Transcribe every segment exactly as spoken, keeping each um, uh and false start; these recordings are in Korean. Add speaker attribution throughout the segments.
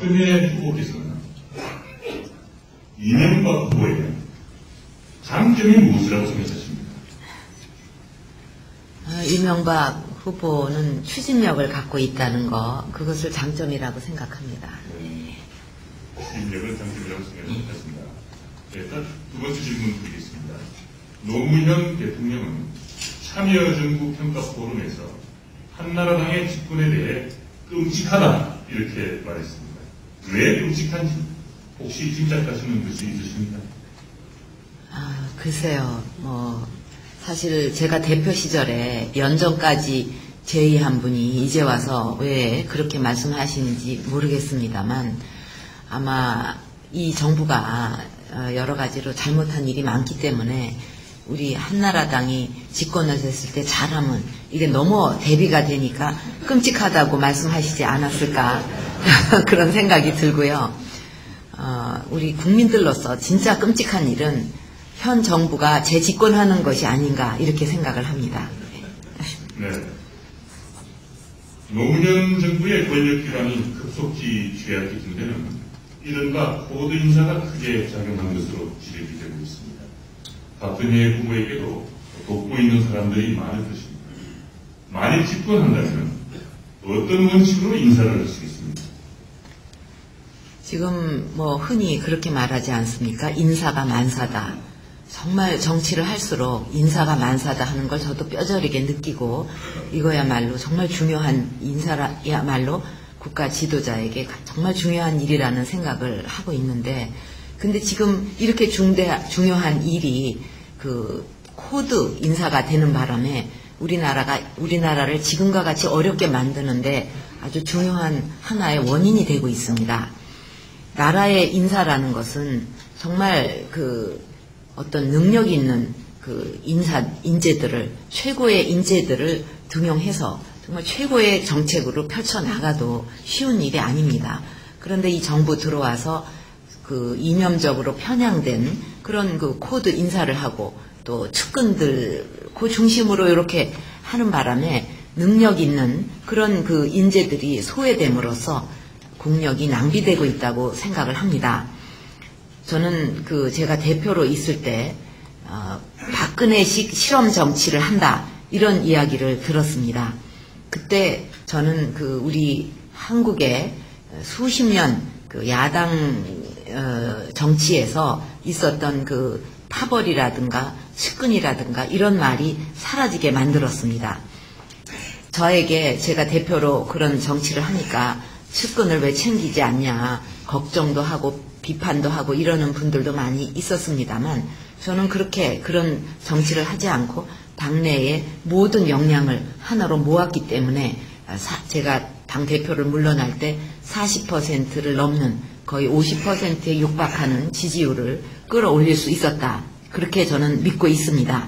Speaker 1: 박근혜 후보께서는 이명박 후보에게 장점이 무엇이라고 생각하십니까?
Speaker 2: 어, 이명박 후보는 추진력을 갖고 있다는 거, 그것을 장점이라고 생각합니다.
Speaker 1: 네. 추진력을 장점이라고 생각했습니다. 네, 일단 두 번째 질문 드리겠습니다. 노무현 대통령은 참여정부 평가 포럼에서 한나라당의 집권에 대해 끔찍하다 이렇게 말했습니다. 왜 끔찍한지 혹시 짐작하시는 것이 있으십니까?
Speaker 2: 아, 글쎄요. 뭐 사실 제가 대표 시절에 연정까지 제의한 분이 이제 와서 왜 그렇게 말씀하시는지 모르겠습니다만, 아마 이 정부가 여러 가지로 잘못한 일이 많기 때문에 우리 한나라당이 집권을 했을 때 잘하면 이게 너무 대비가 되니까 끔찍하다고 말씀하시지 않았을까 그런 생각이 들고요. 어, 우리 국민들로서 진짜 끔찍한 일은 현 정부가 재집권하는 것이 아닌가 이렇게 생각을 합니다.
Speaker 1: 네. 노무현 정부의 권력기관이 급속히 취약해진 데는 이른바 코드 인사가 크게 작용한 것으로 지적이 되고 있습니다. 박근혜 후보에게도 돕고 있는 사람들이 많을 것입니다. 만일 집권한다면 어떤 원칙으로 인사를 하시겠습니까?
Speaker 2: 지금 뭐 흔히 그렇게 말하지 않습니까? 인사가 만사다. 정말 정치를 할수록 인사가 만사다 하는 걸 저도 뼈저리게 느끼고, 이거야말로 정말 중요한 인사야말로 국가 지도자에게 정말 중요한 일이라는 생각을 하고 있는데, 근데 지금 이렇게 중대, 중요한 일이 그 코드 인사가 되는 바람에 우리나라가, 우리나라를 지금과 같이 어렵게 만드는데 아주 중요한 하나의 원인이 되고 있습니다. 나라의 인사라는 것은 정말 그 어떤 능력 있는 그 인사, 인재들을, 최고의 인재들을 등용해서 정말 최고의 정책으로 펼쳐나가도 쉬운 일이 아닙니다. 그런데 이 정부 들어와서 그 이념적으로 편향된 그런 그 코드 인사를 하고 또 측근들 그 중심으로 이렇게 하는 바람에 능력 있는 그런 그 인재들이 소외됨으로써 국력이 낭비되고 있다고 생각을 합니다. 저는 그 제가 대표로 있을 때 어, 박근혜식 실험 정치를 한다 이런 이야기를 들었습니다. 그때 저는 그 우리 한국의 수십 년 그 야당 어, 정치에서 있었던 그 파벌이라든가 측근이라든가 이런 말이 사라지게 만들었습니다. 저에게 제가 대표로 그런 정치를 하니까 측근을 왜 챙기지 않냐 걱정도 하고 비판도 하고 이러는 분들도 많이 있었습니다만, 저는 그렇게 그런 정치를 하지 않고 당내의 모든 역량을 하나로 모았기 때문에 제가 당대표를 물러날 때 사십 퍼센트를 넘는 거의 오십 퍼센트에 육박하는 지지율을 끌어올릴 수 있었다. 그렇게 저는 믿고 있습니다.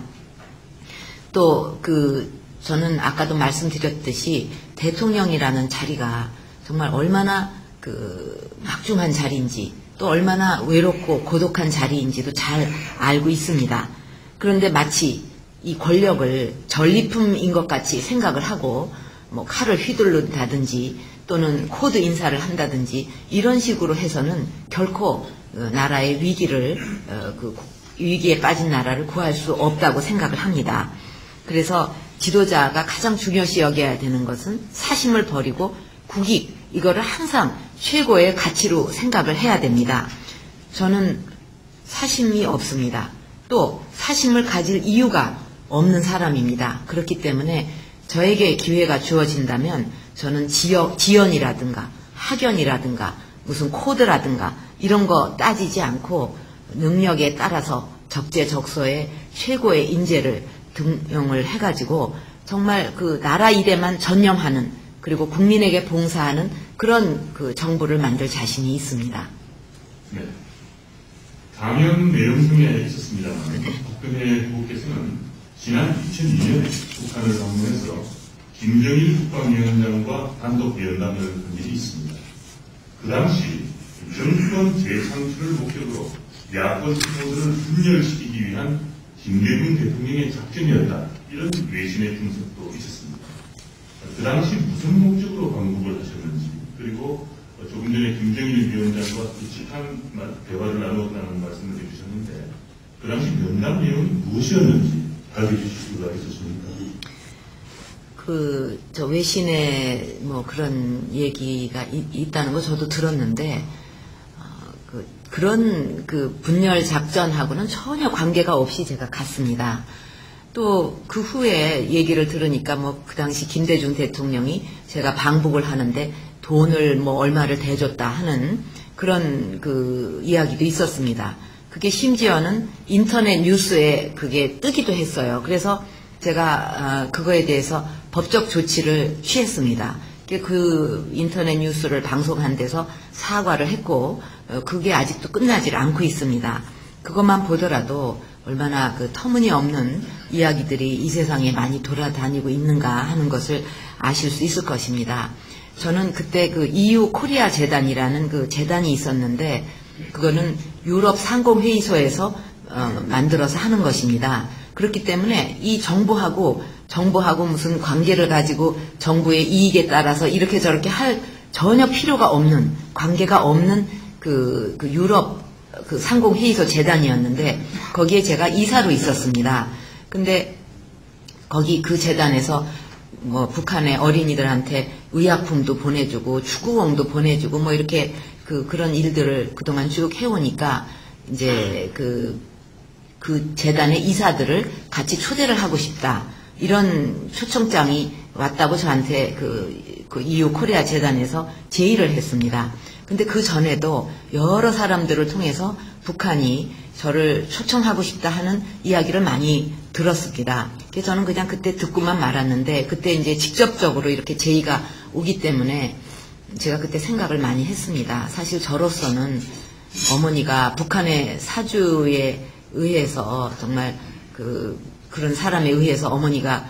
Speaker 2: 또 그 저는 아까도 말씀드렸듯이 대통령이라는 자리가 정말 얼마나 그 막중한 자리인지 또 얼마나 외롭고 고독한 자리인지도 잘 알고 있습니다. 그런데 마치 이 권력을 전리품인 것 같이 생각을 하고 뭐 칼을 휘두른다든지 또는 코드 인사를 한다든지 이런 식으로 해서는 결코 나라의 위기를 그 위기에 빠진 나라를 구할 수 없다고 생각을 합니다. 그래서 지도자가 가장 중요시 여겨야 되는 것은 사심을 버리고 국익, 이거를 항상 최고의 가치로 생각을 해야 됩니다. 저는 사심이 없습니다. 또 사심을 가질 이유가 없는 사람입니다. 그렇기 때문에 저에게 기회가 주어진다면 저는 지역, 지연이라든가 학연이라든가 무슨 코드라든가 이런 거 따지지 않고 능력에 따라서 적재적소에 최고의 인재를 등용을 해가지고 정말 그 나라 일에만 전념하는, 그리고 국민에게 봉사하는 그런 그 정부를 만들 자신이 있습니다.
Speaker 1: 네. 강연 내용 중에 있었습니다만 박근혜 후보께서는 지난 이천이 년에 북한을 방문해서 김정일 국방위원장과 단독 회담을 한 일이 있습니다. 그 당시 정권 재창출을 목적으로 야권 후보들을 분열시키기 위한 김대중 대통령의 작전이었다, 이런 외신의 분석도 있었습니다. 그 당시 무슨 목적으로 방북을 하셨는지, 그리고 어, 조금 전에 김정일 위원장과 굵직한 대화를 나누었다는 말씀을 해주셨는데 그 당시 면담 내용이 무엇이었는지 알려주실 수가 있었습니까?
Speaker 2: 그, 저 외신에 뭐 그런 얘기가 이, 있다는 거 저도 들었는데, 어, 그, 그런 그 분열 작전하고는 전혀 관계가 없이 제가 갔습니다. 또 그 후에 얘기를 들으니까 뭐 그 당시 김대중 대통령이 제가 방북을 하는데 돈을 뭐 얼마를 대줬다 하는 그런 그 이야기도 있었습니다. 그게 심지어는 인터넷 뉴스에 그게 뜨기도 했어요. 그래서 제가 그거에 대해서 법적 조치를 취했습니다. 그 인터넷 뉴스를 방송한 데서 사과를 했고 그게 아직도 끝나질 않고 있습니다. 그것만 보더라도 얼마나 그 터무니없는 이야기들이 이 세상에 많이 돌아다니고 있는가 하는 것을 아실 수 있을 것입니다. 저는 그때 그 이유 코리아 재단이라는 그 재단이 있었는데 그거는 유럽 상공회의소에서 어, 만들어서 하는 것입니다. 그렇기 때문에 이 정부하고 정부하고 무슨 관계를 가지고 정부의 이익에 따라서 이렇게 저렇게 할 전혀 필요가 없는 관계가 없는 그, 그 유럽 그 상공회의소 재단이었는데 거기에 제가 이사로 있었습니다. 근데 거기 그 재단에서 뭐 북한의 어린이들한테 의약품도 보내주고 축구공도 보내주고 뭐 이렇게 그 그런 일들을 그동안 쭉 해오니까 이제 그 그 재단의 이사들을 같이 초대를 하고 싶다. 이런 초청장이 왔다고 저한테 그, 그 이유 코리아 재단에서 제의를 했습니다. 근데 그 전에도 여러 사람들을 통해서 북한이 저를 초청하고 싶다 하는 이야기를 많이 들었습니다. 그래서 저는 그냥 그때 듣고만 말았는데 그때 이제 직접적으로 이렇게 제의가 오기 때문에 제가 그때 생각을 많이 했습니다. 사실 저로서는 어머니가 북한의 사주에 의해서 정말 그 그런 사람에 의해서 어머니가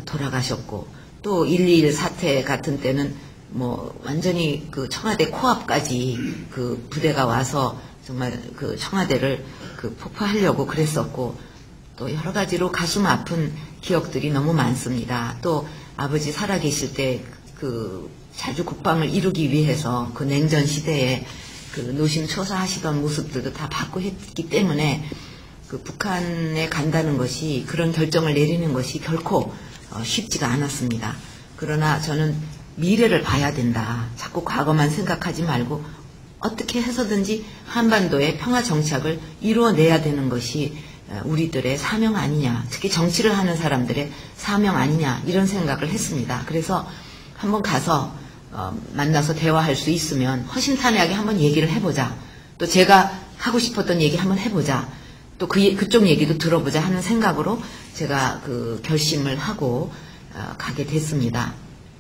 Speaker 2: 돌아가셨고 또 일이일 사태 같은 때는 뭐 완전히 그 청와대 코앞까지 그 부대가 와서 정말 그 청와대를 그 폭파하려고 그랬었고 또 여러 가지로 가슴 아픈 기억들이 너무 많습니다. 또 아버지 살아계실 때 그 자주 국방을 이루기 위해서 그 냉전 시대에 그 노심초사하시던 모습들도 다 봤고 했기 때문에 그 북한에 간다는 것이 그런 결정을 내리는 것이 결코 어, 쉽지가 않았습니다. 그러나 저는 미래를 봐야 된다. 자꾸 과거만 생각하지 말고 어떻게 해서든지 한반도의 평화 정착을 이루어내야 되는 것이 우리들의 사명 아니냐. 특히 정치를 하는 사람들의 사명 아니냐. 이런 생각을 했습니다. 그래서 한번 가서 어, 만나서 대화할 수 있으면 허심탄회하게 한번 얘기를 해보자. 또 제가 하고 싶었던 얘기 한번 해보자. 또 그, 그쪽 얘기도 들어보자 하는 생각으로 제가 그 결심을 하고 어, 가게 됐습니다.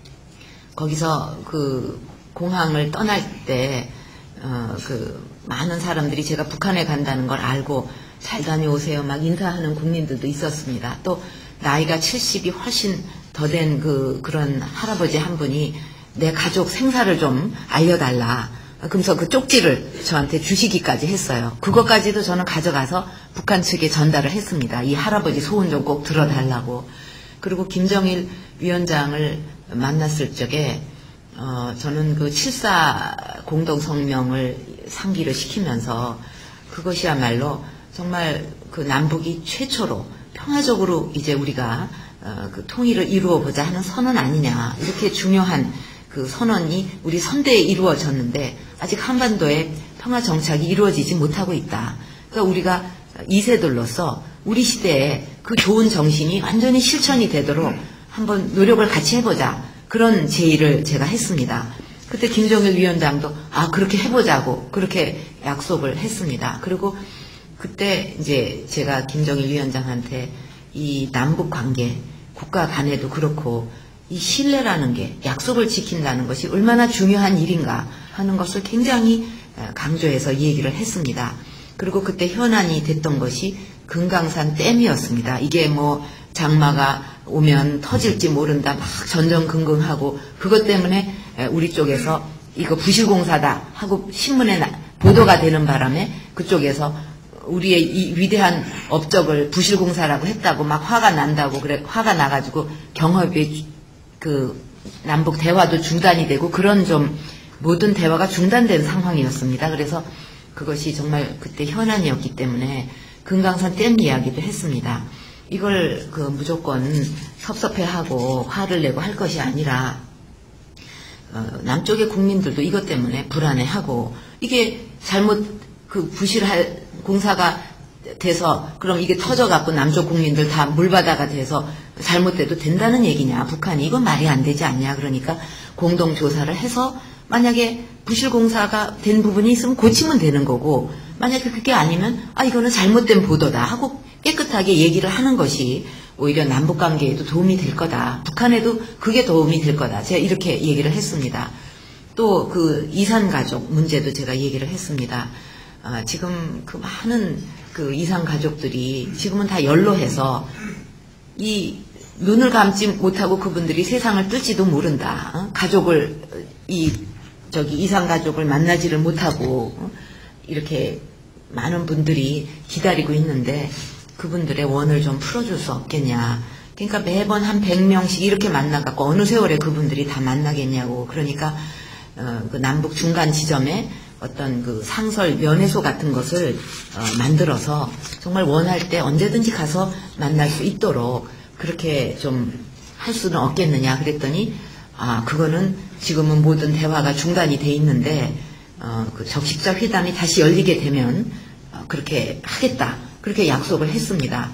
Speaker 2: 거기서 그 공항을 떠날 때, 어, 그 많은 사람들이 제가 북한에 간다는 걸 알고 잘 다녀오세요 막 인사하는 국민들도 있었습니다. 또 나이가 칠십이 훨씬 더 된 그, 그런 할아버지 한 분이 내 가족 생사를 좀 알려달라. 그러면서 그 쪽지를 저한테 주시기까지 했어요. 그것까지도 저는 가져가서 북한 측에 전달을 했습니다. 이 할아버지 소원 좀 꼭 들어달라고. 그리고 김정일 위원장을 만났을 적에 어, 저는 그 칠사 공동성명을 상기를 시키면서 그것이야말로 정말 그 남북이 최초로 평화적으로 이제 우리가 어, 그 통일을 이루어 보자 하는 선언 아니냐. 이렇게 중요한 그 선언이 우리 선대에 이루어졌는데 아직 한반도에 평화 정착이 이루어지지 못하고 있다. 그러니까 우리가 이 세들로서 우리 시대에 그 좋은 정신이 완전히 실천이 되도록 한번 노력을 같이 해보자. 그런 제의를 제가 했습니다. 그때 김정일 위원장도 아 그렇게 해보자고 그렇게 약속을 했습니다. 그리고 그때 이제 제가 김정일 위원장한테 이 남북 관계 국가 간에도 그렇고 이 신뢰라는 게 약속을 지킨다는 것이 얼마나 중요한 일인가 하는 것을 굉장히 강조해서 얘기를 했습니다. 그리고 그때 현안이 됐던 것이 금강산 댐이었습니다. 이게 뭐 장마가 오면 터질지 모른다 막 전전긍긍하고 그것 때문에 우리 쪽에서 이거 부실공사다 하고 신문에 보도가 되는 바람에 그쪽에서 우리의 이 위대한 업적을 부실공사라고 했다고 막 화가 난다고 그래 화가 나가지고 경협이 그 남북 대화도 중단이 되고 그런 좀 모든 대화가 중단된 상황이었습니다. 그래서 그것이 정말 그때 현안이었기 때문에 금강산 댐 이야기도 했습니다. 이걸 그 무조건 섭섭해하고 화를 내고 할 것이 아니라 어, 남쪽의 국민들도 이것 때문에 불안해하고 이게 잘못 그 부실할 공사가 돼서 그럼 이게 터져갖고 남쪽 국민들 다 물바다가 돼서 잘못돼도 된다는 얘기냐 북한이 이건 말이 안 되지 않냐 그러니까 공동조사를 해서 만약에 부실공사가 된 부분이 있으면 고치면 되는 거고 만약에 그게 아니면 아 이거는 잘못된 보도다 하고 깨끗하게 얘기를 하는 것이 오히려 남북관계에도 도움이 될 거다. 북한에도 그게 도움이 될 거다. 제가 이렇게 얘기를 했습니다. 또 그 이산가족 문제도 제가 얘기를 했습니다. 아, 지금 그 많은 그 이산가족들이 지금은 다 연로해서 이 눈을 감지 못하고 그분들이 세상을 뜰지도 모른다. 어? 가족을 이 저기 이산가족을 만나지를 못하고 어? 이렇게 많은 분들이 기다리고 있는데 그분들의 원을 좀 풀어줄 수 없겠냐. 그러니까 매번 한 백 명씩 이렇게 만나갖고 어느 세월에 그분들이 다 만나겠냐고. 그러니까 어, 그 남북 중간 지점에 어떤 그 상설 면회소 같은 것을 어, 만들어서 정말 원할 때 언제든지 가서 만날 수 있도록 그렇게 좀 할 수는 없겠느냐 그랬더니 아 그거는 지금은 모든 대화가 중단이 돼 있는데 어, 그 적십자 회담이 다시 열리게 되면 어, 그렇게 하겠다 그렇게 약속을 했습니다.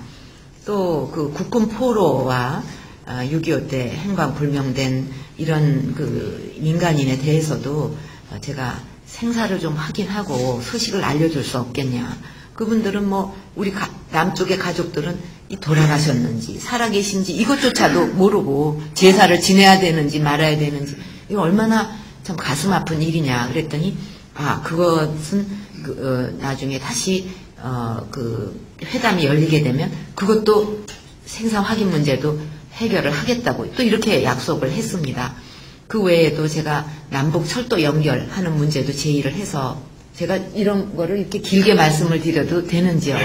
Speaker 2: 또 그 국군 포로와 어, 육이오 때 행방불명된 이런 그 민간인에 대해서도 어, 제가 생사를 좀 확인하고 소식을 알려줄 수 없겠냐. 그분들은 뭐 우리 가, 남쪽의 가족들은 이 돌아가셨는지 살아계신지 이것조차도 모르고 제사를 지내야 되는지 말아야 되는지 이거 얼마나 참 가슴 아픈 일이냐 그랬더니 아 그것은 그, 어, 나중에 다시 어, 그 회담이 열리게 되면 그것도 생사 확인 문제도 해결을 하겠다고 또 이렇게 약속을 했습니다. 그 외에도 제가 남북 철도 연결하는 문제도 제의를 해서 제가 이런 거를 이렇게 길게 말씀을 드려도 되는지요?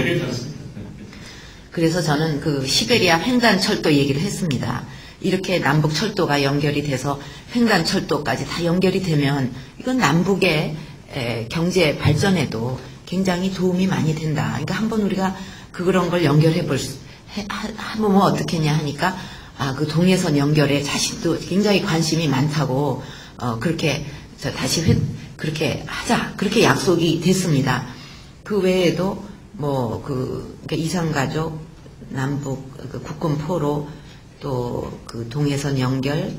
Speaker 2: 그래서 저는 그 시베리아 횡단철도 얘기를 했습니다. 이렇게 남북 철도가 연결이 돼서 횡단철도까지 다 연결이 되면 이건 남북의 에, 경제 발전에도 굉장히 도움이 많이 된다. 그러니까 한번 우리가 그런 걸 연결해 볼 수, 해, 하면 뭐 어떻겠냐 하니까 아, 그 동해선 연결에 자식도 굉장히 관심이 많다고 어, 그렇게 저 다시 회, 그렇게 하자 그렇게 약속이 됐습니다. 그 외에도 뭐 그 그러니까 이산가족 남북 그 국군 포로 또 그 동해선 연결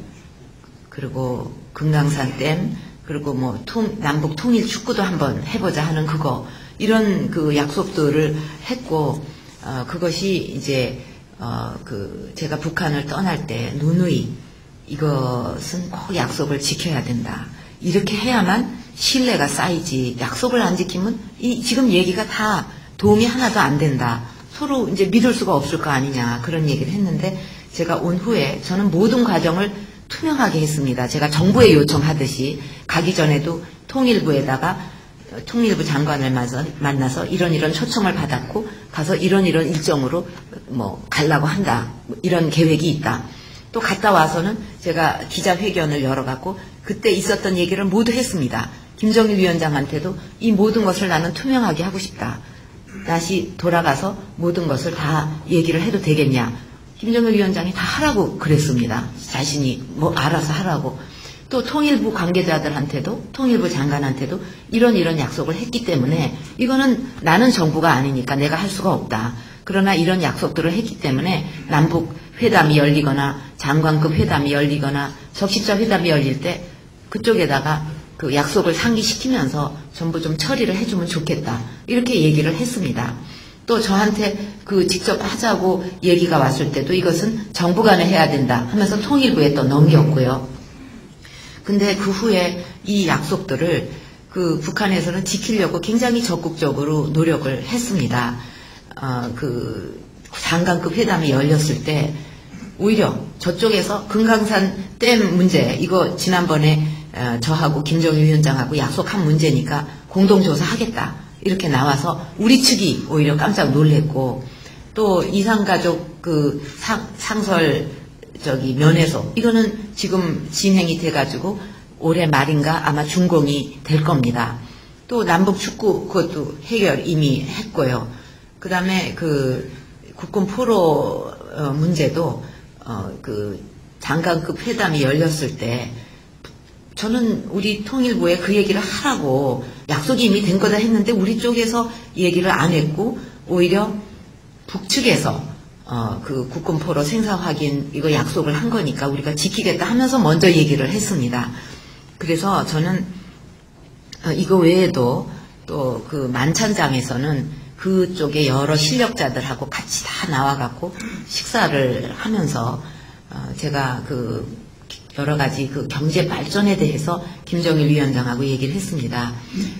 Speaker 2: 그리고 금강산 댐 그리고 뭐 통, 남북 통일 축구도 한번 해보자 하는 그거 이런 그 약속들을 했고 어, 그것이 이제 어, 그 제가 북한을 떠날 때 누누이 이것은 꼭 약속을 지켜야 된다. 이렇게 해야만 신뢰가 쌓이지 약속을 안 지키면 이 지금 얘기가 다 도움이 하나도 안 된다. 서로 이제 믿을 수가 없을 거 아니냐 그런 얘기를 했는데 제가 온 후에 저는 모든 과정을 투명하게 했습니다. 제가 정부에 요청하듯이 가기 전에도 통일부에다가 통일부 장관을 만나서 이런 이런 초청을 받았고 가서 이런 이런 일정으로 뭐 가려고 한다. 이런 계획이 있다. 또 갔다 와서는 제가 기자회견을 열어갖고 그때 있었던 얘기를 모두 했습니다. 김정일 위원장한테도 이 모든 것을 나는 투명하게 하고 싶다. 다시 돌아가서 모든 것을 다 얘기를 해도 되겠냐. 김정일 위원장이 다 하라고 그랬습니다. 자신이 뭐 알아서 하라고. 또 통일부 관계자들한테도 통일부 장관한테도 이런 이런 약속을 했기 때문에 이거는 나는 정부가 아니니까 내가 할 수가 없다. 그러나 이런 약속들을 했기 때문에 남북 회담이 열리거나 장관급 회담이 열리거나 적십자 회담이 열릴 때 그쪽에다가 그 약속을 상기시키면서 전부 좀 처리를 해주면 좋겠다. 이렇게 얘기를 했습니다. 또 저한테 그 직접 하자고 얘기가 왔을 때도 이것은 정부 간에 해야 된다 하면서 통일부에 또 넘겼고요. 근데 그 후에 이 약속들을 그 북한에서는 지키려고 굉장히 적극적으로 노력을 했습니다. 어, 그 장관급 회담이 열렸을 때 오히려 저쪽에서 금강산 댐 문제 이거 지난번에 어, 저하고 김정일 위원장하고 약속한 문제니까 공동조사 하겠다 이렇게 나와서 우리 측이 오히려 깜짝 놀랬고 또 이산가족 그 상, 상설 저기 면회소 이거는 지금 진행이 돼가지고 올해 말인가 아마 준공이 될 겁니다. 또 남북 축구 그것도 해결 이미 했고요. 그 다음에 그 국군 포로 어, 문제도 어, 그 장관급 회담이 열렸을 때 저는 우리 통일부에 그 얘기를 하라고 약속이 이미 된 거다 했는데 우리 쪽에서 얘기를 안 했고 오히려 북측에서 어, 그 국군 포로 생사 확인 이거 약속을 한 거니까 우리가 지키겠다 하면서 먼저 얘기를 했습니다. 그래서 저는 어, 이거 외에도 또 그 만찬장에서는 그쪽에 여러 실력자들하고 같이 다 나와갖고 식사를 하면서 어, 제가 그 여러 가지 그 경제 발전에 대해서 김정일 위원장하고 얘기를 했습니다.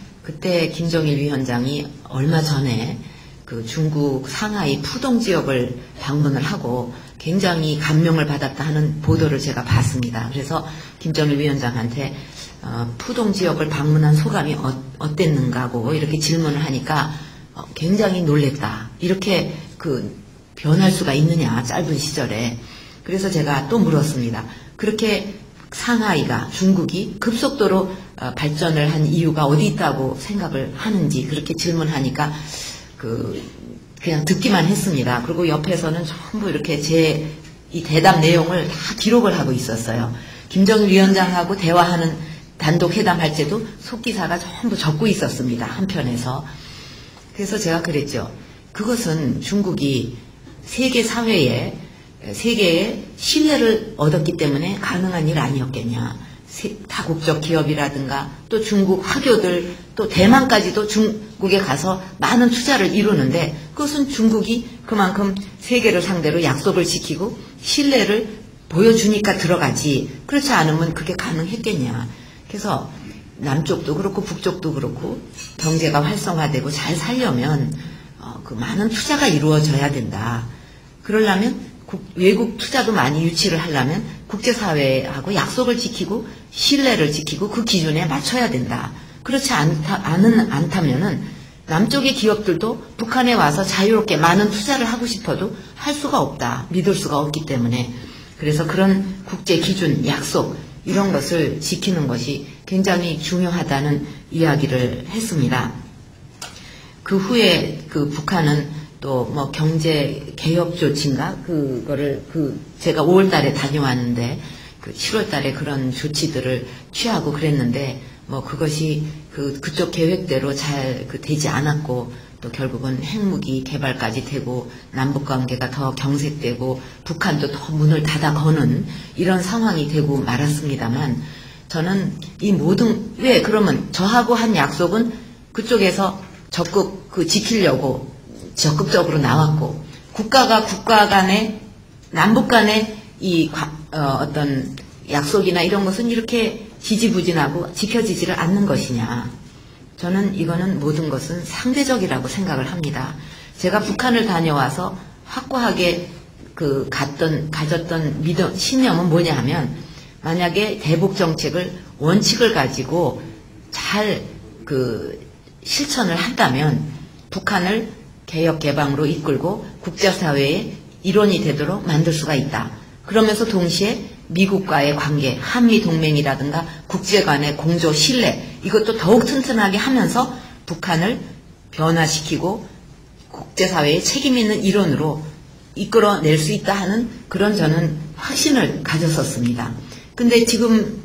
Speaker 2: 그때 김정일 위원장이 얼마 전에 그 중국 상하이 푸동 지역을 방문을 하고 굉장히 감명을 받았다 하는 보도를 제가 봤습니다. 그래서 김정일 위원장한테 어, 푸동 지역을 방문한 소감이 어, 어땠는가고 이렇게 질문을 하니까 어, 굉장히 놀랬다. 이렇게 그 변할 수가 있느냐 짧은 시절에. 그래서 제가 또 물었습니다. 그렇게 상하이가 중국이 급속도로 어, 발전을 한 이유가 어디 있다고 생각을 하는지 그렇게 질문하니까 그 그냥 듣기만 했습니다. 그리고 옆에서는 전부 이렇게 제 이 대담 내용을 다 기록을 하고 있었어요. 김정일 위원장하고 대화하는 단독 회담할 때도 속기사가 전부 적고 있었습니다. 한편에서. 그래서 제가 그랬죠. 그것은 중국이 세계 사회에 세계의 신뢰를 얻었기 때문에 가능한 일 아니었겠냐. 다국적 기업이라든가 또 중국 화교들 또 대만까지도 중국에 가서 많은 투자를 이루는데 그것은 중국이 그만큼 세계를 상대로 약속을 지키고 신뢰를 보여주니까 들어가지. 그렇지 않으면 그게 가능했겠냐. 그래서 남쪽도 그렇고 북쪽도 그렇고 경제가 활성화되고 잘 살려면 어, 그 많은 투자가 이루어져야 된다. 그러려면 국, 외국 투자도 많이 유치를 하려면 국제사회하고 약속을 지키고 신뢰를 지키고 그 기준에 맞춰야 된다. 그렇지 않다, 않은, 않다면은 남쪽의 기업들도 북한에 와서 자유롭게 많은 투자를 하고 싶어도 할 수가 없다. 믿을 수가 없기 때문에. 그래서 그런 국제 기준, 약속 이런 것을 지키는 것이 굉장히 중요하다는 이야기를 했습니다. 그 후에 그 북한은 또 뭐 경제 개혁 조치인가 그거를 그 제가 오월 달에 다녀왔는데 그 칠월 달에 그런 조치들을 취하고 그랬는데 뭐 그것이 그 그쪽 계획대로 잘 그 되지 않았고 또 결국은 핵무기 개발까지 되고 남북 관계가 더 경색되고 북한도 더 문을 닫아 거는 이런 상황이 되고 말았습니다만 저는 이 모든 왜 그러면 저하고 한 약속은 그쪽에서 적극 그 지키려고 적극적으로 나왔고 국가가 국가 간의 남북 간의 이 어, 어떤 약속이나 이런 것은 이렇게 지지부진하고 지켜지지를 않는 것이냐. 저는 이거는 모든 것은 상대적이라고 생각을 합니다. 제가 북한을 다녀와서 확고하게 그 갔던 가졌던 믿음 신념은 뭐냐 하면 만약에 대북 정책을 원칙을 가지고 잘 그 실천을 한다면 북한을 개혁 개방으로 이끌고 국제사회의 일원이 되도록 만들 수가 있다. 그러면서 동시에 미국과의 관계, 한미동맹이라든가 국제 간의 공조 신뢰 이것도 더욱 튼튼하게 하면서 북한을 변화시키고 국제사회의 책임 있는 일원으로 이끌어낼 수 있다 하는 그런 저는 확신을 가졌었습니다. 근데 지금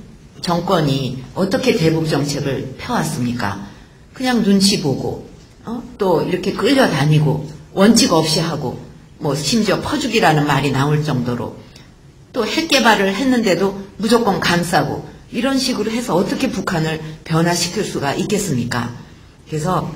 Speaker 2: 정권이 어떻게 대북 정책을 펴왔습니까? 그냥 눈치 보고 어? 또 이렇게 끌려다니고 원칙 없이 하고 뭐 심지어 퍼주기라는 말이 나올 정도로 또 핵 개발을 했는데도 무조건 감싸고 이런 식으로 해서 어떻게 북한을 변화시킬 수가 있겠습니까? 그래서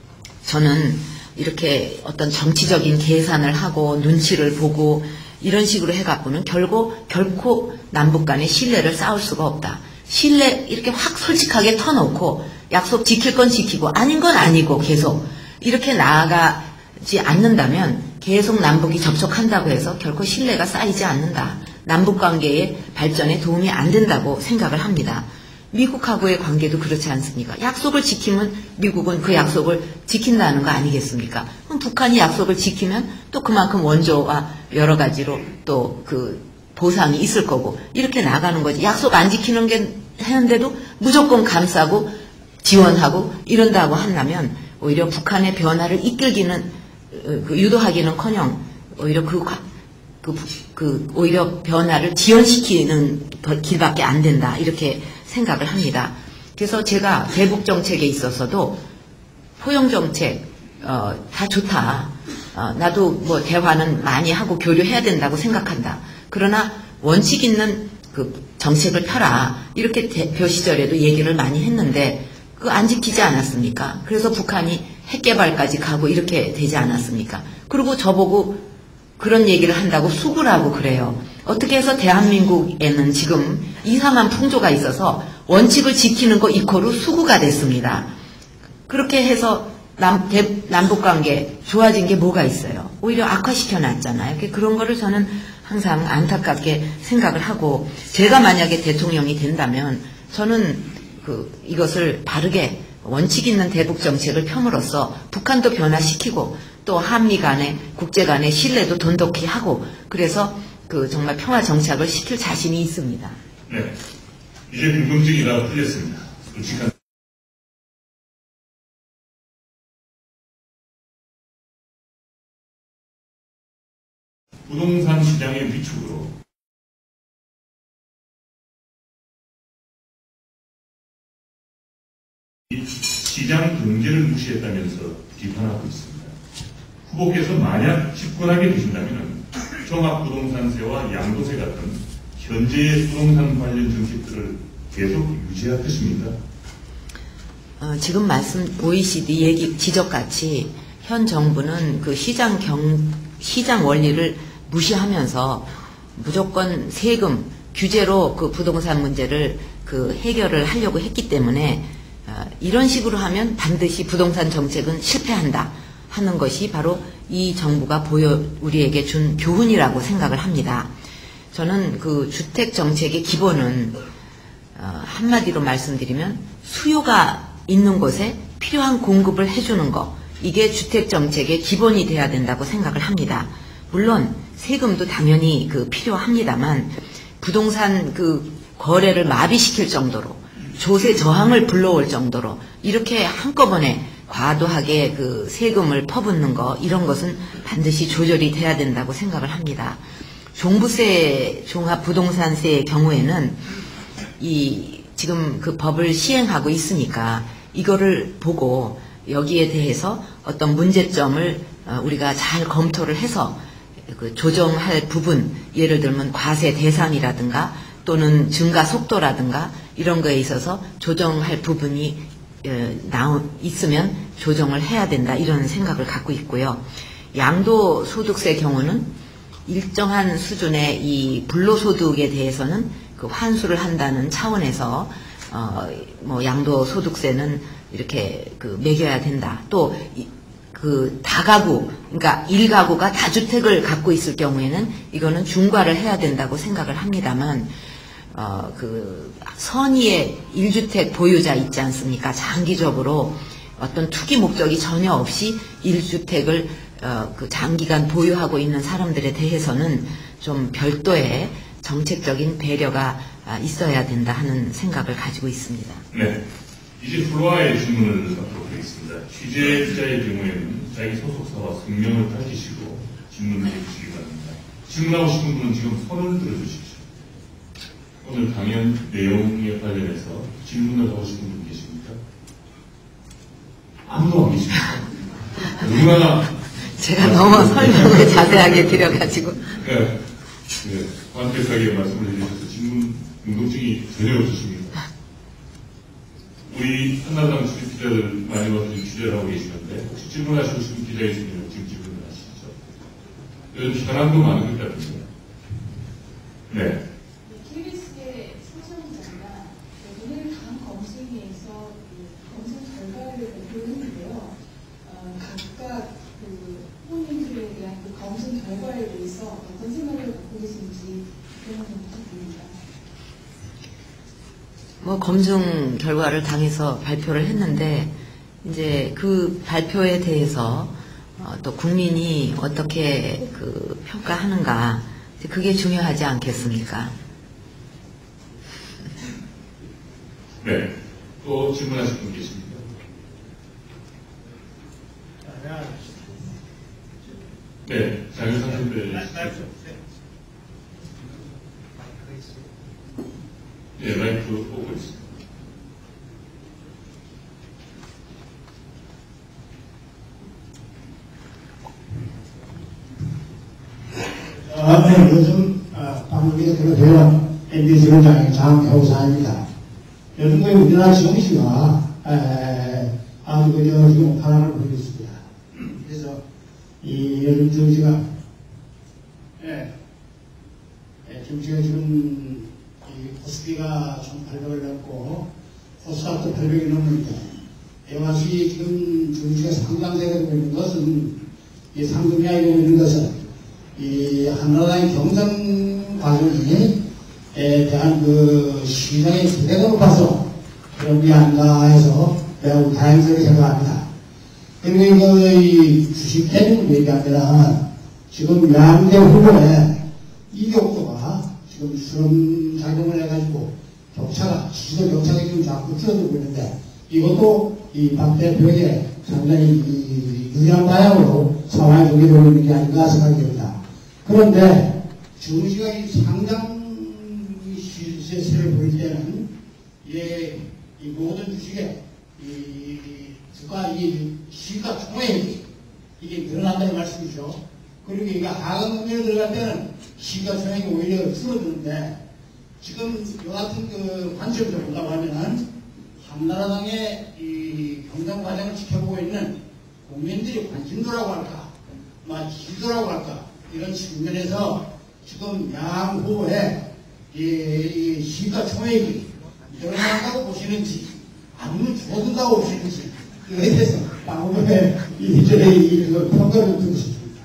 Speaker 2: 저는 이렇게 어떤 정치적인 계산을 하고 눈치를 보고 이런 식으로 해갖고는 결국 결코 남북 간의 신뢰를 쌓을 수가 없다. 신뢰 이렇게 확 솔직하게 터놓고 약속 지킬 건 지키고 아닌 건 아니고 계속 이렇게 나아가지 않는다면 계속 남북이 접촉한다고 해서 결코 신뢰가 쌓이지 않는다. 남북관계의 발전에 도움이 안 된다고 생각을 합니다. 미국하고의 관계도 그렇지 않습니까? 약속을 지키면 미국은 그 약속을 지킨다는 거 아니겠습니까? 그럼 북한이 약속을 지키면 또 그만큼 원조와 여러 가지로 또 그 보상이 있을 거고 이렇게 나가는 거지. 약속 안 지키는 게 하는데도 무조건 감싸고 지원하고 이런다고 한다면 오히려 북한의 변화를 이끌기는 어, 그 유도하기는커녕 오히려 그, 그, 그 오히려 변화를 지연시키는 길밖에 안 된다 이렇게 생각을 합니다. 그래서 제가 대북 정책에 있어서도 포용 정책 어, 다 좋다. 어, 나도 뭐 대화는 많이 하고 교류해야 된다고 생각한다. 그러나 원칙 있는 그 정책을 펴라. 이렇게 대표 시절에도 얘기를 많이 했는데 그거 안 지키지 않았습니까? 그래서 북한이 핵 개발까지 가고 이렇게 되지 않았습니까? 그리고 저보고 그런 얘기를 한다고 수구라고 그래요. 어떻게 해서 대한민국에는 지금 이상한 풍조가 있어서 원칙을 지키는 거 이코로 수구가 됐습니다. 그렇게 해서 남, 대, 남북관계 좋아진 게 뭐가 있어요? 오히려 악화시켜놨잖아요. 그런 거를 저는 항상 안타깝게 생각을 하고 제가 만약에 대통령이 된다면 저는 그 이것을 바르게 원칙 있는 대북 정책을 펴므로써 북한도 변화시키고 또 한미 간의 국제 간의 신뢰도 돈독히 하고 그래서 그 정말 평화 정착을 시킬 자신이 있습니다.
Speaker 1: 네, 이제 궁금증이 다 풀렸습니다. 솔직한 부동산 시장의 위축으로 시장 경제를 무시했다면서 비판하고 있습니다. 후보께서 만약 집권하게 되신다면 종합부동산세와 양도세 같은 현재의 부동산 관련 정책들을 계속 유지할 것입니다.
Speaker 2: 어, 지금 말씀 오이시디 얘기 지적같이 현 정부는 그 시장 경 시장 원리를 무시하면서 무조건 세금 규제로 그 부동산 문제를 그 해결을 하려고 했기 때문에 어, 이런 식으로 하면 반드시 부동산 정책은 실패한다 하는 것이 바로 이 정부가 보여 우리에게 준 교훈이라고 생각을 합니다. 저는 그 주택 정책의 기본은 어, 한마디로 말씀드리면 수요가 있는 곳에 필요한 공급을 해주는 것 이게 주택 정책의 기본이 돼야 된다고 생각을 합니다. 물론 세금도 당연히 그 필요합니다만 부동산 그 거래를 마비시킬 정도로 조세 저항을 불러올 정도로 이렇게 한꺼번에 과도하게 그 세금을 퍼붓는 거 이런 것은 반드시 조절이 돼야 된다고 생각을 합니다. 종부세 종합부동산세의 경우에는 이 지금 그 법을 시행하고 있으니까 이거를 보고 여기에 대해서 어떤 문제점을 우리가 잘 검토를 해서 그 조정할 부분 예를 들면 과세 대상이라든가 또는 증가 속도라든가 이런 거에 있어서 조정할 부분이 나오, 있으면 조정을 해야 된다 이런 생각을 갖고 있고요. 양도소득세 경우는 일정한 수준의 이 불로소득에 대해서는 그 환수를 한다는 차원에서 어, 뭐 양도소득세는 이렇게 그 매겨야 된다. 또 그 다가구, 그러니까 일가구가 다주택을 갖고 있을 경우에는 이거는 중과를 해야 된다고 생각을 합니다만, 어, 그 선의의 일주택 보유자 있지 않습니까? 장기적으로 어떤 투기 목적이 전혀 없이 일주택을 어, 그 장기간 보유하고 있는 사람들에 대해서는 좀 별도의 정책적인 배려가 있어야 된다 하는 생각을 가지고 있습니다.
Speaker 1: 네. 이제 플로아의 질문을 받도록 하겠습니다. 취재 기자의 경우에는 자기 소속사와 성명을 밝히시고 질문을 해주시기 바랍니다. 질문하고 싶은 분은 지금 손을 들어주십시오. 오늘 강연 내용에 관련해서 질문을 하고 싶은 분 계십니까? 아무도 안 계십니까? 얼마나
Speaker 2: 제가 너무 설명을 자세하게 드려가지고
Speaker 1: 네, 네, 완벽하게 말씀을 해주셔서 질문 궁금증이 전혀 없으십니다. 우리 한나라당 출입 기자들 많이 와서 취재를 하고 계시는데 혹시 질문하시고 싶은 기자 있으면 지금 질문을 하시죠. 요즘 현황도 많은 것 같은데요. 네.
Speaker 3: 케이비에스의 소장자가 오늘 당 검증위에서 그 검증 결과를 발표했는데요. 어, 각각 그 후보님들에 대한 그 검증 결과에 대해서 어떤 생각을 갖고 계신지 그런 좀 부탁드립니다.
Speaker 2: 뭐 검증 결과를 당에서 발표를 했는데 이제 그 발표에 대해서 어, 또 국민이 어떻게 그 평가하는가 그게 중요하지 않겠습니까?
Speaker 1: 네. 또 질문하실 분 계십니까? 네. 장윤상 선배. 네, 마이크 오고 있습니다.
Speaker 4: 아, 네, 요즘 아, 방송에서 들어서 엠비씨 원장의 장효사입니다. 요즘 그 우리나라 정치가 에, 아주 그저 지금 파란을 보이고 있습니다. 그래서 이 요즘 정치가 예, 예, 정치가 지금 이 코스피가 천팔백을 넘고 코스닥도 팔백이 넘는데 이와 같이 지금 정치가 상당세가 되고 있는 것은 이 상금이하고 있는 것은 이 한나라의 경선 과정에 대한 그 시장의 기대가 높아서 그런 게 아닌가 해서 매우 다행스럽게 생각합니다. 그리고 이거 이 주식 때문에 얘기합니다. 지금 양대 후보의 이격도가 지금 수렴 작용을 해가지고 격차가, 지지도 격차가 지금 자꾸 줄어들고 있는데 이것도 이 박 대표에게 상당히 유리한 방향으로 상황이 전개되고 있는 게 아닌가 생각이 됩니다. 그런데 정시가 이 상장 시세를 보일 때는 예, 이 모든 주식에 이 주가 이 시가 총액이 이게 늘어난다는 말씀이죠. 그리고 이게 하강금리로 들어갈 때는 시가 총액이 오히려 줄어드는데 지금 이 같은 그 관점에서 본다고 하면은 한나라당의 이 경선 과정을 지켜보고 있는 국민들이 관심도라고 할까, 막 지도라고 할까, 이런 측면에서 지금 양 후보의 이, 이 시가 총액이 늘어난다고 보시는지, 아니면 줄어든다고 보시는지, 이거에 대해서 양 후보의 이전에 이 평가를 듣고 싶습니다.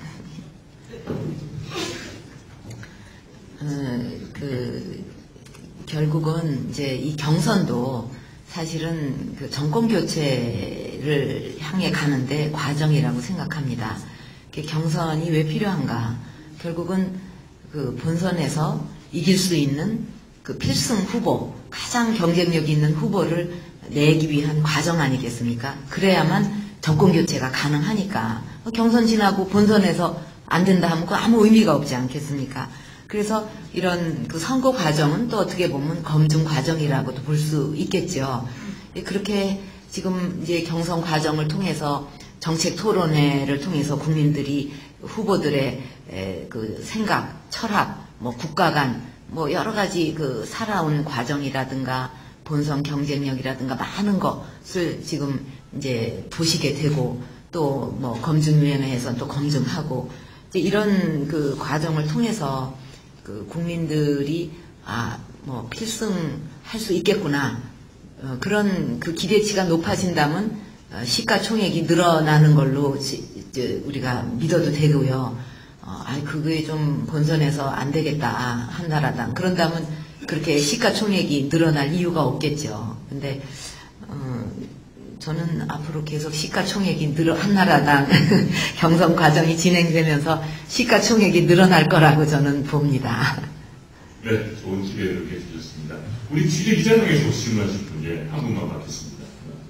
Speaker 2: 어, 그, 결국은 이제 이 경선도 사실은 그 정권 교체를 향해 가는데 과정이라고 생각합니다. 경선이 왜 필요한가? 결국은 그 본선에서 이길 수 있는 그 필승 후보, 가장 경쟁력 있는 후보를 내기 위한 과정 아니겠습니까? 그래야만 정권 교체가 가능하니까. 경선 지나고 본선에서 안 된다 하면 그 아무 의미가 없지 않겠습니까? 그래서 이런 그 선거 과정은 또 어떻게 보면 검증 과정이라고도 볼 수 있겠죠. 그렇게 지금 이제 경선 과정을 통해서 정책 토론회를 통해서 국민들이 후보들의 에, 그 생각, 철학, 뭐 국가 간, 뭐 여러 가지 그 살아온 과정이라든가 본선 경쟁력이라든가 많은 것을 지금 이제 보시게 되고 또 뭐 검증위원회에서 또 검증하고 이제 이런 그 과정을 통해서 그 국민들이 아, 뭐 필승할 수 있겠구나. 어, 그런 그 기대치가 높아진다면 어, 시가총액이 늘어나는 걸로 지, 지, 우리가 믿어도 되고요. 어, 아, 그게 좀 본선에서 안 되겠다. 한나라당. 그런다면 그렇게 시가총액이 늘어날 이유가 없겠죠. 근데 어, 저는 앞으로 계속 시가총액이 늘어 한나라당 경선 과정이 진행되면서 시가총액이 늘어날 거라고 저는 봅니다.
Speaker 1: 네, 좋은 지혜를 이렇게 주셨습니다. 우리 취재 기자님께서 질문하실 분에 한 분만 받겠습니다.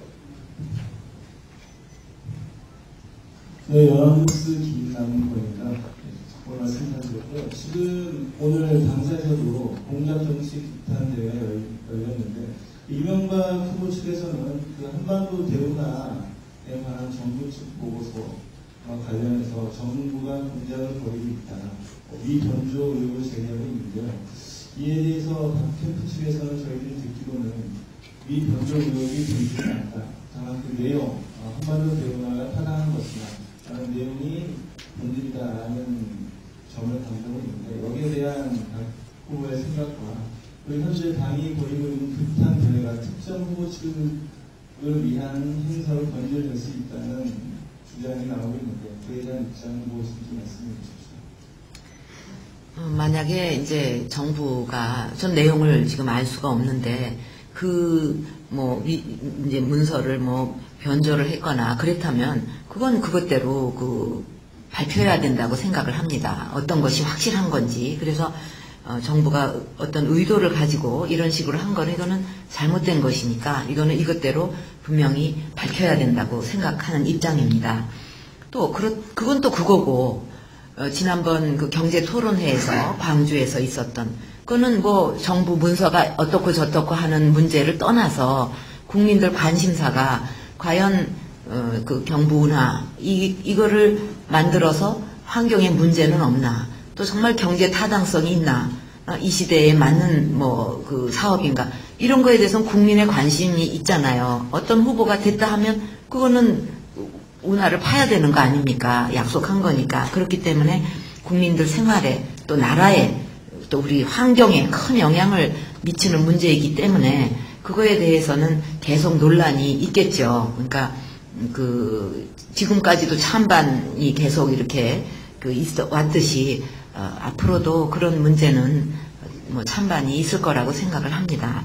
Speaker 5: 네, 연합뉴스 김남훈입니다. 오늘 말씀드렸고요. 지금 오늘 당사에서도 공작 정식 비탄 대회가 열렸는데 이명박 후보 측에서는 그 한반도 대운하에 관한 정부 측 보고서와 관련해서 정부가 공작을 벌이고 있다. 위 변조 의혹을 제기하고 있는데요. 이에 대해서 박 캠프 측에서는 저희들이 듣기로는 위 변조 의혹이 되지 않다. 다만 그 내용, 한반도 대운하가 타당한 것이나 라는 내용이 본질이다라는 점을 담고 있는데 여기에 대한 각 후보의 생각과 그리고 현재 당이 벌이고 있는 극한 대회가 특정 후보 측을 위한 행사로 변질될 수 있다는 주장이 나오고 있는데 그에 대한 입장은 무엇인지 말씀해 주십시오.
Speaker 2: 어, 만약에 이제 정부가 전 내용을 지금 알 수가 없는데 그 뭐 이제 문서를 뭐 변조를 했거나 그렇다면 그건 그것대로 그 발표해야 된다고 생각을 합니다. 어떤 것이 확실한 건지. 그래서 어, 정부가 어떤 의도를 가지고 이런 식으로 한 거는 이거는 잘못된 것이니까 이거는 이것대로 분명히 밝혀야 된다고 생각하는 입장입니다. 또 그렇, 그건 또 그거고 어, 지난번 그 경제토론회에서 광주에서 있었던 그거는 뭐 정부 문서가 어떻고 저떻고 하는 문제를 떠나서 국민들 관심사가 과연 어, 그 경부운하 이 이거를 만들어서 환경에 문제는 없나, 또 정말 경제 타당성이 있나, 어, 이 시대에 맞는 뭐 그 사업인가, 이런 거에 대해서는 국민의 관심이 있잖아요. 어떤 후보가 됐다 하면 그거는 운하를 파야 되는 거 아닙니까? 약속한 거니까. 그렇기 때문에 국민들 생활에 또 나라에 또 우리 환경에 큰 영향을 미치는 문제이기 때문에 그거에 대해서는 계속 논란이 있겠죠. 그러니까 그 지금까지도 찬반이 계속 이렇게 그 있어 왔듯이 어, 앞으로도 그런 문제는 뭐 찬반이 있을 거라고 생각을 합니다.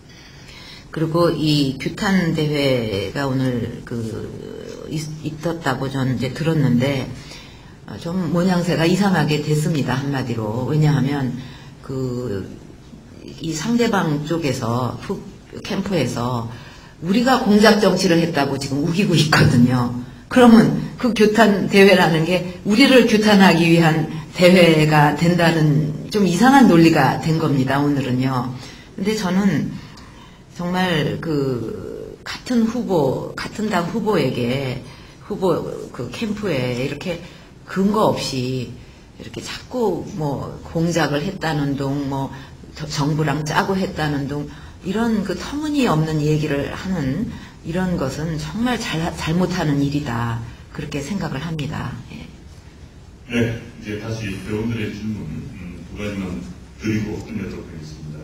Speaker 2: 그리고 이 규탄 대회가 오늘 그 있, 있었다고 저는 이제 들었는데 어, 좀 모양새가 이상하게 됐습니다. 한마디로. 왜냐하면 그 이 상대방 쪽에서 후, 캠프에서 우리가 공작 정치를 했다고 지금 우기고 있거든요. 그러면 그 규탄 대회라는 게 우리를 규탄하기 위한 대회가 된다는 좀 이상한 논리가 된 겁니다. 오늘은요. 근데 저는 정말 그 같은 후보, 같은 당 후보에게 후보 그 캠프에 이렇게 근거 없이 이렇게 자꾸 뭐 공작을 했다는 둥, 뭐 정부랑 짜고 했다는 둥, 이런 그 터무니없는 얘기를 하는 이런 것은 정말 잘, 잘못하는 일이다. 그렇게 생각을 합니다. 예.
Speaker 1: 네, 이제 다시 회원들의 질문 음, 두 가지만 드리고 끝내도록 하겠습니다.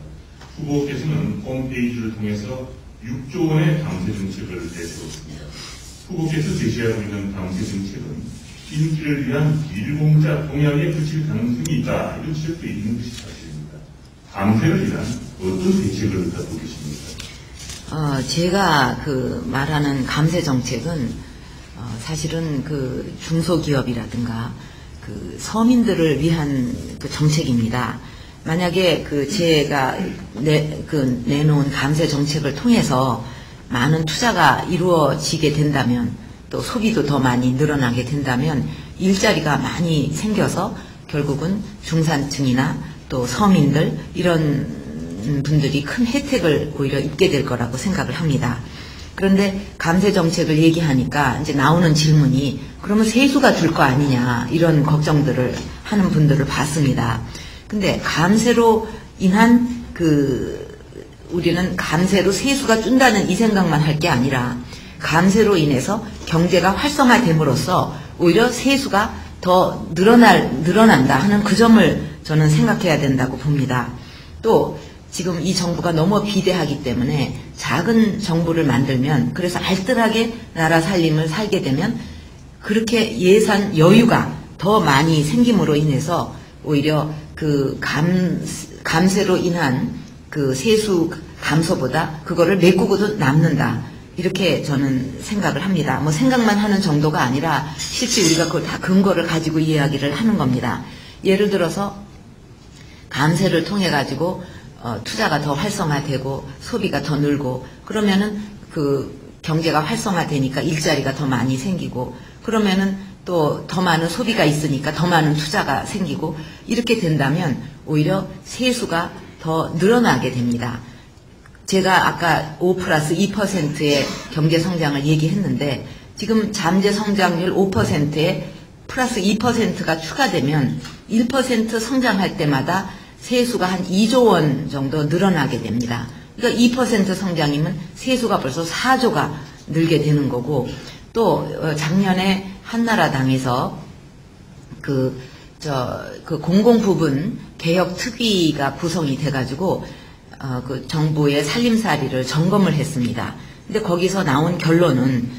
Speaker 1: 후보께서는 홈페이지를 통해서 육조 원의 방세 정책을 내세웠습니다. 후보께서 제시하고 있는 방세 정책은 인기를 위한 비리공작 동향에 그칠 가능성이 있다, 이런 지적도 있는 것이 사실입니다. 방세를 위한 어떤 대책을 갖고 계십니까?
Speaker 2: 어, 제가 그 말하는 감세 정책은 어, 사실은 그 중소기업이라든가 그 서민들을 위한 그 정책입니다. 만약에 그 제가 내, 그 내놓은 감세 정책을 통해서 많은 투자가 이루어지게 된다면, 또 소비도 더 많이 늘어나게 된다면 일자리가 많이 생겨서 결국은 중산층이나 또 서민들 이런 분들이 큰 혜택을 오히려 입게 될 거라고 생각을 합니다. 그런데 감세 정책을 얘기하니까 이제 나오는 질문이 그러면 세수가 줄 거 아니냐, 이런 걱정들을 하는 분들을 봤습니다. 근데 감세로 인한 그 우리는 감세로 세수가 준다는 이 생각만 할 게 아니라 감세로 인해서 경제가 활성화됨으로써 오히려 세수가 더 늘어날, 늘어난다 하는 그 점을 저는 생각해야 된다고 봅니다. 또 지금 이 정부가 너무 비대하기 때문에 작은 정부를 만들면, 그래서 알뜰하게 나라 살림을 살게 되면 그렇게 예산 여유가 더 많이 생김으로 인해서 오히려 그 감, 감세로 인한 그 세수 감소보다 그거를 메꾸고도 남는다, 이렇게 저는 생각을 합니다. 뭐 생각만 하는 정도가 아니라 실제 우리가 그걸 다 근거를 가지고 이야기를 하는 겁니다. 예를 들어서 감세를 통해 가지고 어, 투자가 더 활성화되고 소비가 더 늘고 그러면은 그 경제가 활성화되니까 일자리가 더 많이 생기고, 그러면은 또 더 많은 소비가 있으니까 더 많은 투자가 생기고, 이렇게 된다면 오히려 세수가 더 늘어나게 됩니다. 제가 아까 오 플러스 이 퍼센트의 경제 성장을 얘기했는데 지금 잠재 성장률 오 퍼센트에 플러스 이 퍼센트가 추가되면 일 퍼센트 성장할 때마다 세수가 한 이조 원 정도 늘어나게 됩니다. 그러니까 이 퍼센트 성장이면 세수가 벌써 사조가 늘게 되는 거고, 또 작년에 한나라당에서 그, 저, 그 공공부분 개혁 특위가 구성이 돼가지고 어, 그 정부의 살림살이를 점검을 했습니다. 근데 거기서 나온 결론은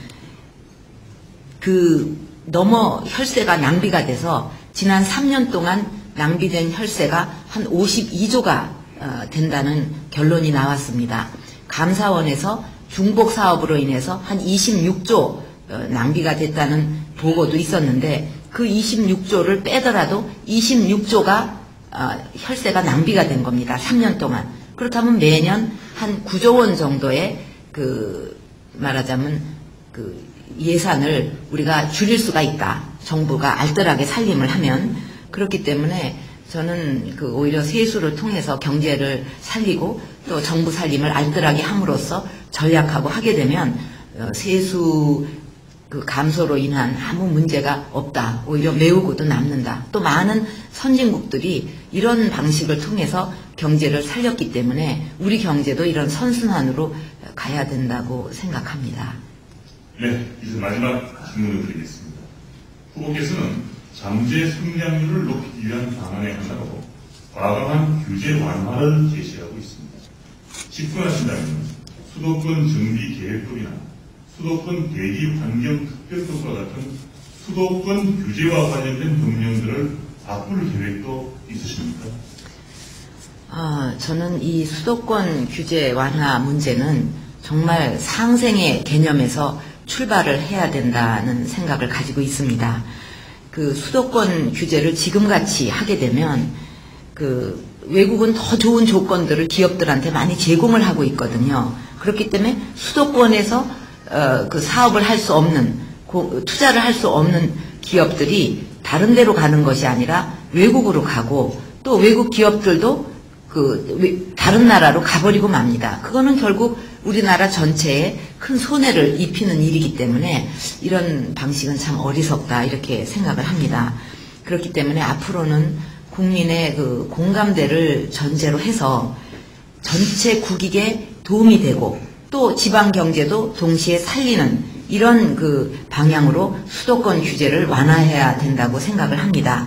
Speaker 2: 그 너무 혈세가 낭비가 돼서 지난 삼 년 동안 낭비된 혈세가 한 오십이조가 어, 된다는 결론이 나왔습니다. 감사원에서 중복 사업으로 인해서 한 이십육조 어, 낭비가 됐다는 보고도 있었는데 그 이십육조를 빼더라도 이십육조가 아, 혈세가 낭비가 된 겁니다. 삼 년 동안. 그렇다면 매년 한 구조 원 정도의 그 말하자면 그 예산을 우리가 줄일 수가 있다. 정부가 알뜰하게 살림을 하면. 그렇기 때문에 저는 그 오히려 세수를 통해서 경제를 살리고 또 정부 살림을 알뜰하게 함으로써 전략하고 하게 되면 어, 세수 그 감소로 인한 아무 문제가 없다. 오히려 메우고도 남는다. 또 많은 선진국들이 이런 방식을 통해서 경제를 살렸기 때문에 우리 경제도 이런 선순환으로 가야 된다고 생각합니다.
Speaker 1: 네, 이제 마지막 질문을 드리겠습니다. 후보께서는 잠재 성장률을 높이기 위한 방안의 하나로 과감한 규제 완화를 제시하고 있습니다. 집권하신다면 수도권 정비 계획법이나 수도권 대기 환경 특별법과 같은 수도권 규제와 관련된 법령들을 바꿀 계획도 있으십니까?
Speaker 2: 아, 저는 이 수도권 규제 완화 문제는 정말 상생의 개념에서 출발을 해야 된다는 생각을 가지고 있습니다. 그 수도권 규제를 지금같이 하게 되면 그 외국은 더 좋은 조건들을 기업들한테 많이 제공을 하고 있거든요. 그렇기 때문에 수도권에서 어, 그 사업을 할 수 없는, 고, 투자를 할 수 없는 기업들이 다른 데로 가는 것이 아니라 외국으로 가고 또 외국 기업들도 그 다른 나라로 가버리고 맙니다. 그거는 결국 우리나라 전체에 큰 손해를 입히는 일이기 때문에 이런 방식은 참 어리석다 이렇게 생각을 합니다. 그렇기 때문에 앞으로는 국민의 그 공감대를 전제로 해서 전체 국익에 도움이 되고 또 지방 경제도 동시에 살리는 이런 그 방향으로 수도권 규제를 완화해야 된다고 생각을 합니다.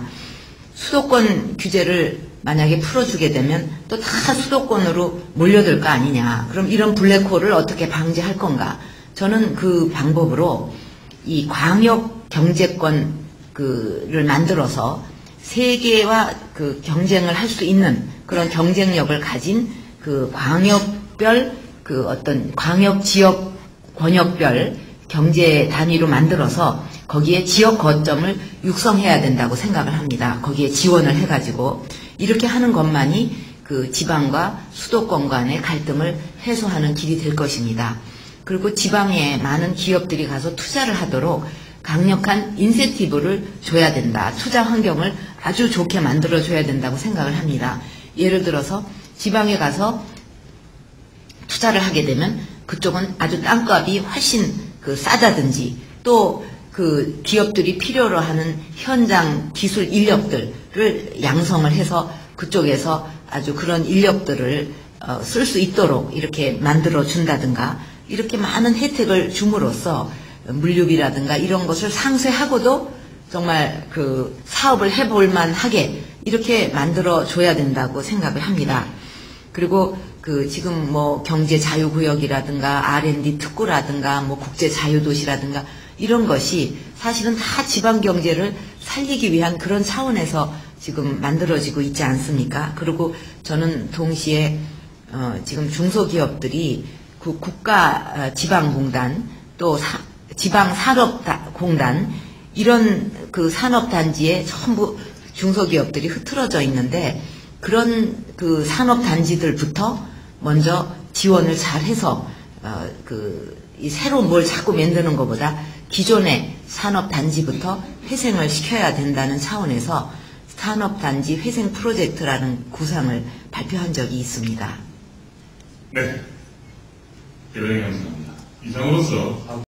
Speaker 2: 수도권 규제를 만약에 풀어주게 되면 또 다 수도권으로 몰려들 거 아니냐. 그럼 이런 블랙홀을 어떻게 방지할 건가. 저는 그 방법으로 이 광역 경제권 그를 만들어서 세계와 그 경쟁을 할 수 있는 그런 경쟁력을 가진 그 광역별 그 어떤 광역 지역 권역별 경제 단위로 만들어서 거기에 지역 거점을 육성해야 된다고 생각을 합니다. 거기에 지원을 해가지고 이렇게 하는 것만이 그 지방과 수도권 간의 갈등을 해소하는 길이 될 것입니다. 그리고 지방에 많은 기업들이 가서 투자를 하도록 강력한 인센티브를 줘야 된다. 투자 환경을 아주 좋게 만들어줘야 된다고 생각을 합니다. 예를 들어서 지방에 가서 투자를 하게 되면 그쪽은 아주 땅값이 훨씬 그 싸다든지 또 그 기업들이 필요로 하는 현장 기술 인력들을 양성을 해서 그쪽에서 아주 그런 인력들을 어, 쓸 수 있도록 이렇게 만들어 준다든가 이렇게 많은 혜택을 줌으로써 물류비라든가 이런 것을 상쇄하고도 정말 그 사업을 해볼 만하게 이렇게 만들어 줘야 된다고 생각을 합니다. 그리고 그 지금 뭐 경제 자유구역이라든가 알 앤 디 특구라든가 뭐 국제 자유도시라든가 이런 것이 사실은 다 지방 경제를 살리기 위한 그런 차원에서 지금 만들어지고 있지 않습니까? 그리고 저는 동시에 어 지금 중소기업들이 그 국가 지방공단 또 사, 지방산업공단 이런 그 산업단지에 전부 중소기업들이 흐트러져 있는데 그런 그 산업단지들부터 먼저 지원을 잘 해서 어 그 이 새로운 뭘 자꾸 만드는 것보다 기존의 산업단지부터 회생을 시켜야 된다는 차원에서 산업단지 회생 프로젝트라는 구상을 발표한 적이 있습니다.
Speaker 1: 네, 대단히 감사합니다. 이상으로서